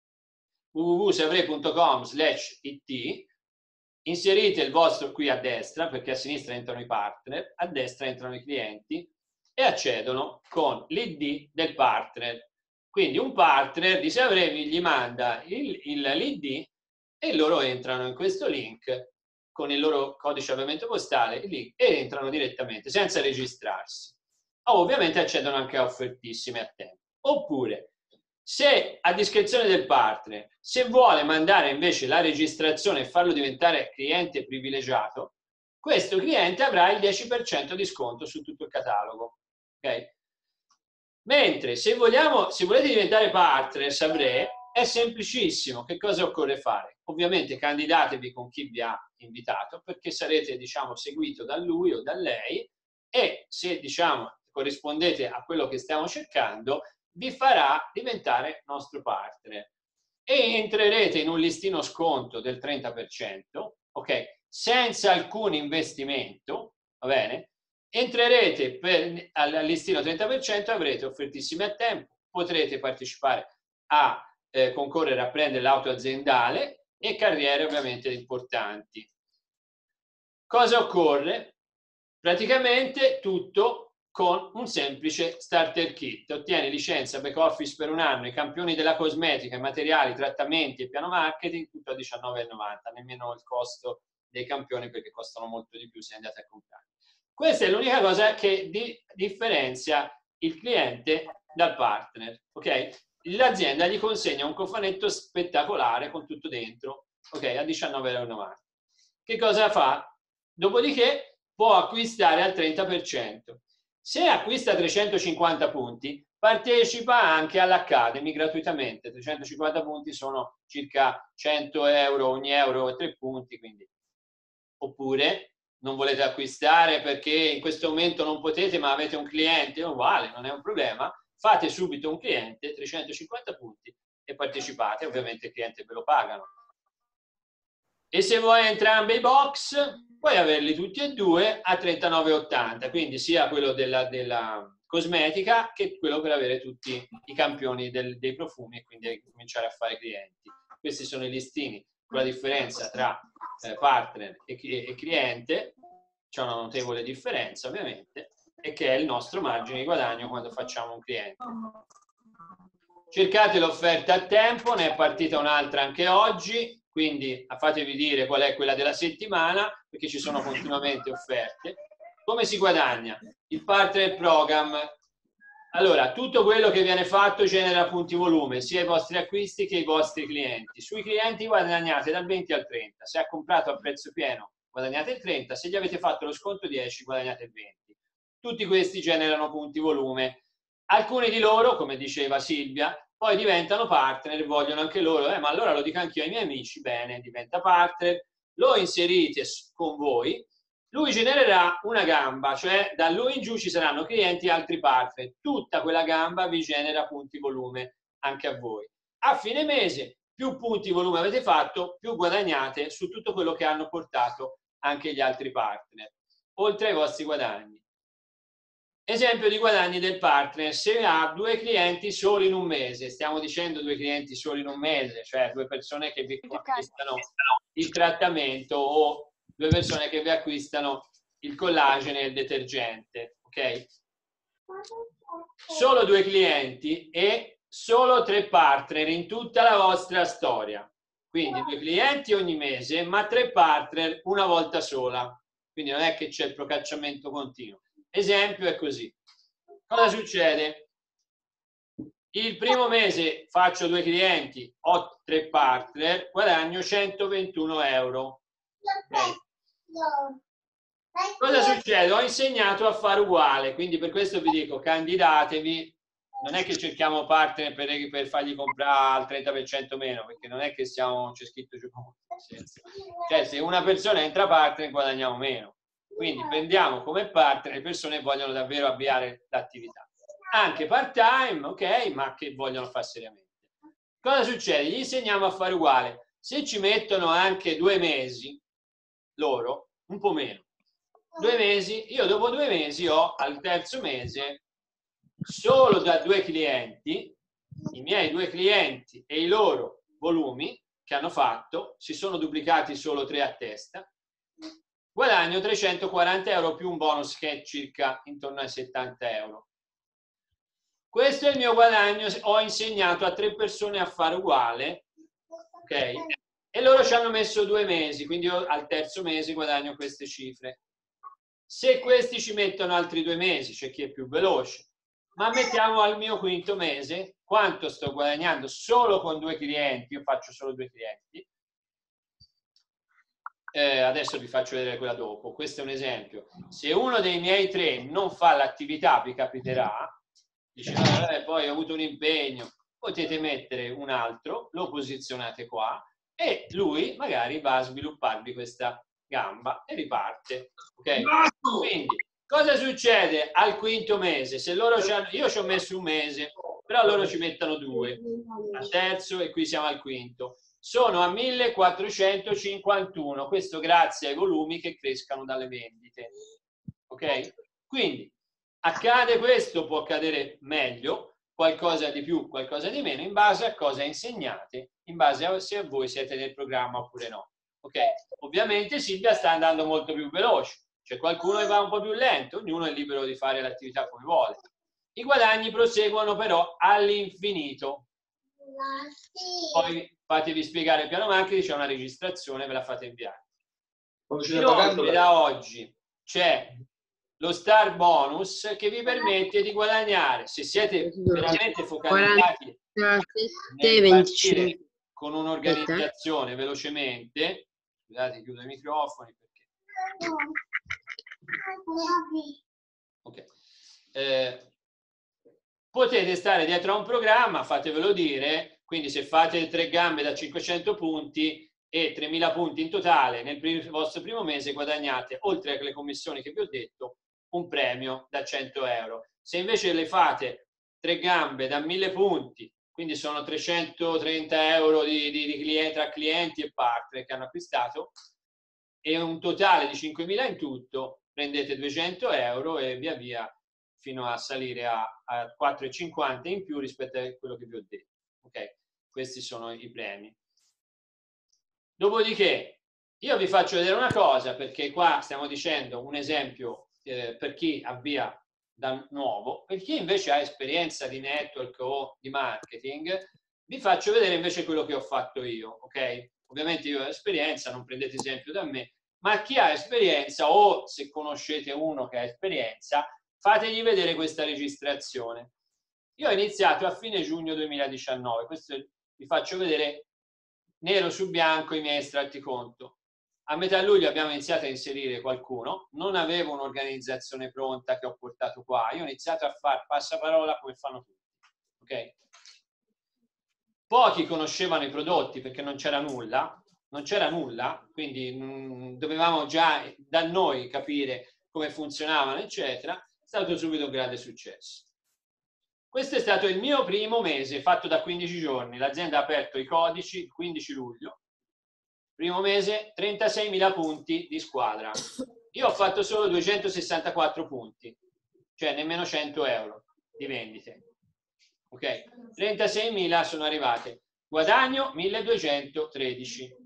www.savre.com/it. Inserite il vostro qui a destra, perché a sinistra entrano i partner, a destra entrano i clienti e accedono con l'ID del partner. Quindi un partner di Savre gli manda l'ID e loro entrano in questo link con il loro codice avviamento postale e entrano direttamente senza registrarsi. Ovviamente accedono anche a offertissime a tempo. Oppure, se a discrezione del partner, se vuole mandare invece la registrazione e farlo diventare cliente privilegiato, questo cliente avrà il 10% di sconto su tutto il catalogo. Okay? Mentre se volete diventare partner Savre, è semplicissimo. Che cosa occorre fare? Ovviamente candidatevi con chi vi ha invitato, perché sarete, diciamo, seguito da lui o da lei, e se, diciamo, corrispondete a quello che stiamo cercando, vi farà diventare nostro partner. E entrerete in un listino sconto del 30%, ok? Senza alcun investimento, va bene? Entrerete al listino 30%, avrete offertissime a tempo, potrete partecipare a concorrere a prendere l'auto aziendale e carriere ovviamente importanti. Cosa occorre? Praticamente tutto con un semplice starter kit. Ottieni licenza back office per 1 anno, i campioni della cosmetica, i materiali, trattamenti e piano marketing, tutto a 19,90 €, nemmeno il costo dei campioni, perché costano molto di più se andate a comprare. Questa è l'unica cosa che differenzia il cliente dal partner, ok? L'azienda gli consegna un cofanetto spettacolare con tutto dentro, ok? A 19,90 €. Che cosa fa? Dopodiché può acquistare al 30%. Se acquista 350 punti, partecipa anche all'Academy gratuitamente. 350 punti sono circa 100 euro, ogni euro e 3 punti, quindi. Oppure non volete acquistare perché in questo momento non potete, ma avete un cliente, uguale, non è un problema, fate subito un cliente, 350 punti, e partecipate, ovviamente il cliente ve lo pagano. E se vuoi entrambi i box, puoi averli tutti e due a 39,80, quindi sia quello della cosmetica che quello per avere tutti i campioni dei profumi e quindi cominciare a fare clienti. Questi sono i listini, con la differenza tra partner e cliente, c'è una notevole differenza ovviamente, e che è il nostro margine di guadagno quando facciamo un cliente. Cercate l'offerta a tempo, ne è partita un'altra anche oggi, quindi fatevi dire qual è quella della settimana, perché ci sono continuamente offerte. Come si guadagna? Il partner program. Allora, tutto quello che viene fatto genera punti volume, sia i vostri acquisti che i vostri clienti. Sui clienti guadagnate dal 20 al 30. Se ha comprato a prezzo pieno guadagnate il 30, se gli avete fatto lo sconto 10 guadagnate il 20. Tutti questi generano punti volume. Alcuni di loro, come diceva Silvia, poi diventano partner e vogliono anche loro, ma allora lo dico anch'io ai miei amici, bene, diventa partner, lo inserite con voi, lui genererà una gamba, cioè da lui in giù ci saranno clienti e altri partner, tutta quella gamba vi genera punti volume anche a voi. A fine mese, più punti volume avete fatto, più guadagnate su tutto quello che hanno portato anche gli altri partner, oltre ai vostri guadagni. Esempio di guadagni del partner, se ha 2 clienti solo in un mese, stiamo dicendo 2 clienti solo in un mese, cioè 2 persone che vi acquistano il trattamento o 2 persone che vi acquistano il collagene e il detergente, ok? Solo 2 clienti e solo 3 partner in tutta la vostra storia. Quindi 2 clienti ogni mese, ma 3 partner una volta sola. Quindi non è che c'è il procacciamento continuo. Esempio è così. Cosa succede? Il primo mese faccio 2 clienti, ho 3 partner, guadagno 121 euro. Okay. Cosa succede? Ho insegnato a fare uguale, quindi per questo vi dico candidatevi. Non è che cerchiamo partner per fargli comprare al 30% meno, perché non è che c'è scritto giù. Cioè, se una persona entra partner guadagniamo meno. Quindi prendiamo come partner le persone che vogliono davvero avviare l'attività. Anche part-time, ok, ma che vogliono fare seriamente. Cosa succede? Gli insegniamo a fare uguale. Se ci mettono anche 2 mesi, loro, un po' meno, 2 mesi, io dopo 2 mesi ho al terzo mese solo da 2 clienti, i miei 2 clienti e i loro volumi che hanno fatto, si sono duplicati solo 3 a testa, guadagno 340 euro più un bonus che è circa intorno ai 70 euro. Questo è il mio guadagno, ho insegnato a 3 persone a fare uguale, ok? E loro ci hanno messo 2 mesi, quindi io al terzo mese guadagno queste cifre. Se questi ci mettono altri 2 mesi, c'è chi è più veloce, ma mettiamo al mio quinto mese, quanto sto guadagnando solo con 2 clienti, io faccio solo 2 clienti, adesso vi faccio vedere quella dopo, questo è un esempio. Se uno dei miei 3 non fa l'attività, vi capiterà, dice poi ho avuto un impegno, potete mettere un altro, lo posizionate qua e lui magari va a svilupparvi questa gamba e riparte, ok? Quindi cosa succede al quinto mese? Se loro io ci ho messo 1 mese, però loro ci mettono 2 al terzo e qui siamo al quinto, sono a 1451, questo grazie ai volumi che crescano dalle vendite, ok? Quindi accade questo, può accadere meglio, qualcosa di più, qualcosa di meno, in base a cosa insegnate, in base a se voi siete nel programma oppure no. Ok? Ovviamente Silvia sta andando molto più veloce, c'è qualcuno che va un po' più lento, ognuno è libero di fare l'attività come vuole. I guadagni proseguono però all'infinito. Poi fatevi spiegare piano macchina, c'è una registrazione, ve la fate inviare. Inoltre da oggi c'è lo Star Bonus che vi permette di guadagnare, se siete veramente focalizzati nel partire con un'organizzazione velocemente. Scusate, chiudo i microfoni perché... Ok. potete stare dietro a un programma, fatevelo dire, quindi se fate 3 gambe da 500 punti e 3.000 punti in totale nel vostro primo mese, guadagnate, oltre alle commissioni che vi ho detto, un premio da 100 euro. Se invece le fate 3 gambe da 1.000 punti, quindi sono 330 euro tra clienti e partner che hanno acquistato, e un totale di 5.000 in tutto, prendete 200 euro e via via fino a salire a 4,50 in più rispetto a quello che vi ho detto. Ok? Questi sono i premi. Dopodiché, io vi faccio vedere una cosa, perché qua stiamo dicendo un esempio per chi avvia da nuovo. Per chi invece ha esperienza di network o di marketing, vi faccio vedere invece quello che ho fatto io, ok? Ovviamente io ho esperienza, non prendete esempio da me, ma chi ha esperienza, o se conoscete uno che ha esperienza, fategli vedere questa registrazione. Io ho iniziato a fine giugno 2019, questo vi faccio vedere nero su bianco i miei estratti conto. A metà luglio abbiamo iniziato a inserire qualcuno, non avevo un'organizzazione pronta che ho portato qua, io ho iniziato a fare passaparola come fanno tutti, ok? Pochi conoscevano i prodotti perché non c'era nulla, quindi dovevamo già da noi capire come funzionavano, eccetera. È stato subito un grande successo. Questo è stato il mio primo mese, fatto da 15 giorni. L'azienda ha aperto i codici il 15 luglio. Primo mese, 36.000 punti di squadra. Io ho fatto solo 264 punti, cioè nemmeno 100 euro di vendite. Ok? 36.000 sono arrivate. Guadagno 1.213.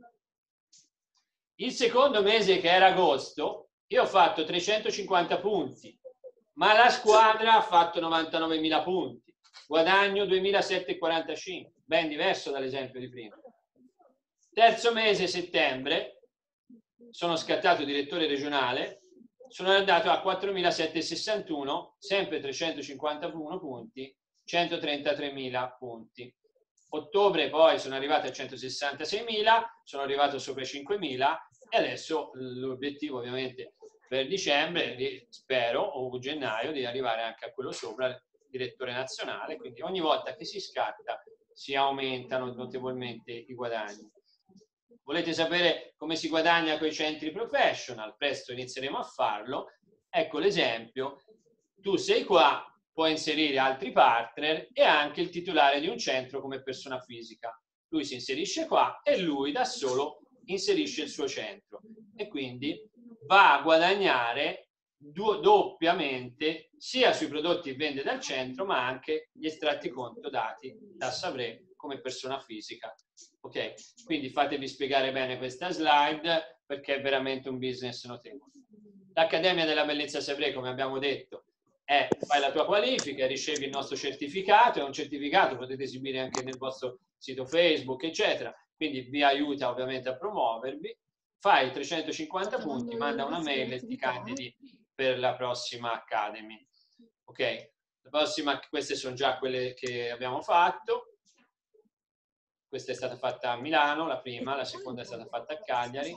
Il secondo mese, che era agosto, io ho fatto 350 punti, ma la squadra ha fatto 99.000 punti. Guadagno 2.745, ben diverso dall'esempio di prima. Terzo mese, settembre, sono scattato direttore regionale, sono andato a 4.761, sempre 351 punti, 133.000 punti. Ottobre poi sono arrivato a 166.000, sono arrivato sopra i 5.000 e adesso l'obiettivo ovviamente per dicembre, spero, o gennaio, di arrivare anche a quello sopra, il direttore nazionale, quindi ogni volta che si scatta si aumentano notevolmente i guadagni. Volete sapere come si guadagna con i centri professional? Presto inizieremo a farlo. Ecco l'esempio. Tu sei qua, puoi inserire altri partner e anche il titolare di un centro come persona fisica. Lui si inserisce qua e lui da solo inserisce il suo centro e quindi va a guadagnare doppiamente sia sui prodotti che vende dal centro, ma anche gli estratti conto dati da Savré come persona fisica. Ok? Quindi fatevi spiegare bene questa slide perché è veramente un business notevole. L'Accademia della Bellezza Savré, come abbiamo detto, fai la tua qualifica, ricevi il nostro certificato, è un certificato, potete esibire anche nel vostro sito Facebook, eccetera, quindi vi aiuta ovviamente a promuovervi, fai 350 punti, manda una mail e ti candidi per la prossima Academy. Ok? La prossima, queste sono già quelle che abbiamo fatto, questa è stata fatta a Milano, la prima, la seconda è stata fatta a Cagliari,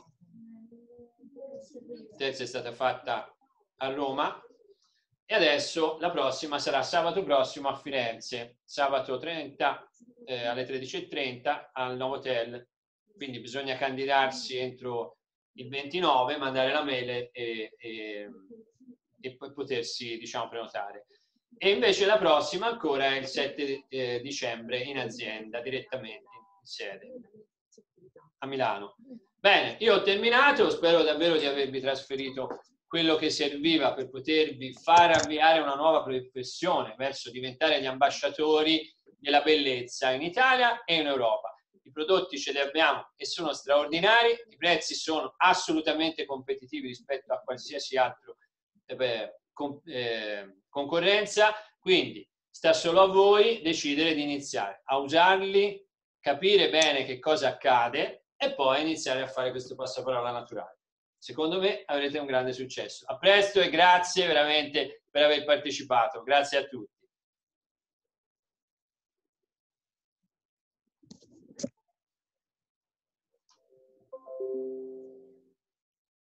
la terza è stata fatta a Roma, e adesso la prossima sarà sabato prossimo a Firenze, sabato 30 alle 13:30 al Novotel, quindi bisogna candidarsi entro il 29, mandare la mail e poi potersi, diciamo, prenotare. E invece la prossima ancora è il 7 dicembre in azienda, direttamente in sede, a Milano. Bene, io ho terminato, spero davvero di avervi trasferito quello che serviva per potervi far avviare una nuova professione verso diventare gli ambasciatori della bellezza in Italia e in Europa. I prodotti ce li abbiamo e sono straordinari, i prezzi sono assolutamente competitivi rispetto a qualsiasi altro concorrenza, quindi sta solo a voi decidere di iniziare a usarli, capire bene che cosa accade e poi iniziare a fare questo passaparola naturale. Secondo me avrete un grande successo. A presto e grazie veramente per aver partecipato. Grazie a tutti.